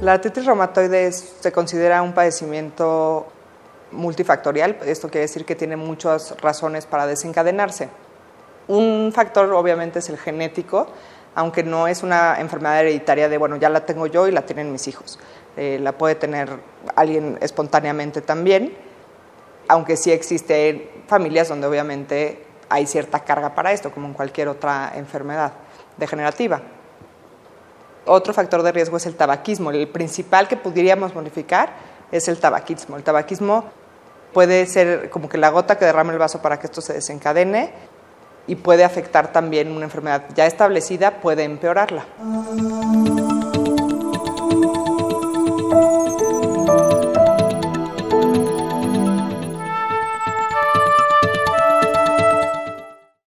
La artritis reumatoide se considera un padecimiento multifactorial. Esto quiere decir que tiene muchas razones para desencadenarse. Un factor obviamente es el genético, aunque no es una enfermedad hereditaria de, bueno, ya la tengo yo y la tienen mis hijos. La puede tener alguien espontáneamente también, aunque sí existen familias donde obviamente hay cierta carga para esto, como en cualquier otra enfermedad degenerativa. Otro factor de riesgo es el tabaquismo. El principal que podríamos modificar es el tabaquismo. El tabaquismo puede ser como que la gota que derrama el vaso para que esto se desencadene y puede afectar también una enfermedad ya establecida, puede empeorarla.